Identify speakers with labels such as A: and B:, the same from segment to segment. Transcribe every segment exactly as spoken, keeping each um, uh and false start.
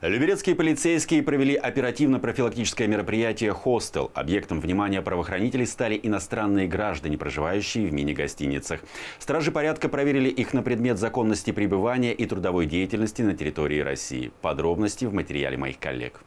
A: Люберецкие полицейские провели оперативно-профилактическое мероприятие «Хостел». Объектом внимания правоохранителей стали иностранные граждане, проживающие в мини-гостиницах. Стражи порядка проверили их на предмет законности пребывания и трудовой деятельности на территории России. Подробности в материале моих коллег.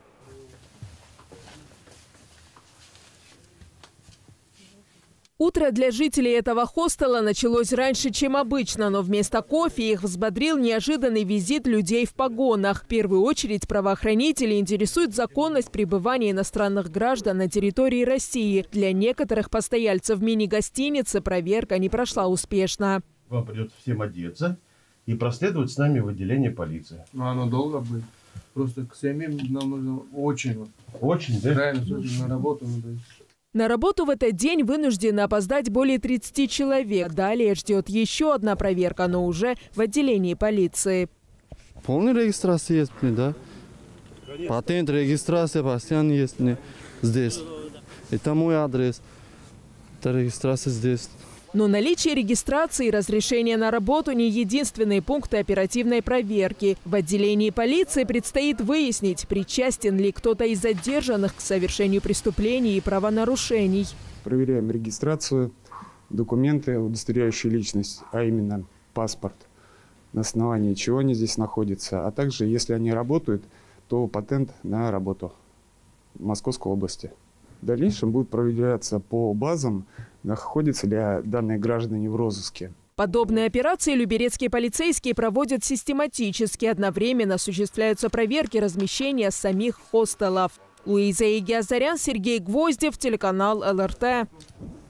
B: Утро для жителей этого хостела началось раньше, чем обычно, но вместо кофе их взбодрил неожиданный визит людей в погонах. В первую очередь правоохранители интересует законность пребывания иностранных граждан на территории России. Для некоторых постояльцев мини-гостиницы проверка не прошла успешно.
C: Вам придется всем одеться и проследовать с нами в отделение полиции.
D: Ну, оно долго будет. Просто к семье нам нужно очень.
C: Очень, да?
D: Реально, на работу надо.
B: На работу в этот день вынуждены опоздать более тридцати человек. Далее ждет еще одна проверка, но уже в отделении полиции.
E: Полная регистрация есть, да? Патент, регистрация постоянно есть здесь. Это мой адрес. Это регистрация здесь.
B: Но наличие регистрации и разрешения на работу не единственные пункты оперативной проверки. В отделении полиции предстоит выяснить, причастен ли кто-то из задержанных к совершению преступлений и правонарушений.
F: Проверяем регистрацию, документы, удостоверяющие личность, а именно паспорт, на основании чего они здесь находятся. А также, если они работают, то патент на работу в Московской области. В дальнейшем будет проверяться по базам, находятся ли данные граждане в розыске.
B: Подобные операции люберецкие полицейские проводят систематически. Одновременно осуществляются проверки размещения самих хостелов. Луиза Игиазарян, Сергей Гвоздев, телеканал эл эр тэ.